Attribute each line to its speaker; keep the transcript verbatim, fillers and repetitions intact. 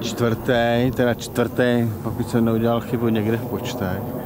Speaker 1: čtvrtý, teda čtvrtý, pokud jsem neudělal chybu někde v počtech.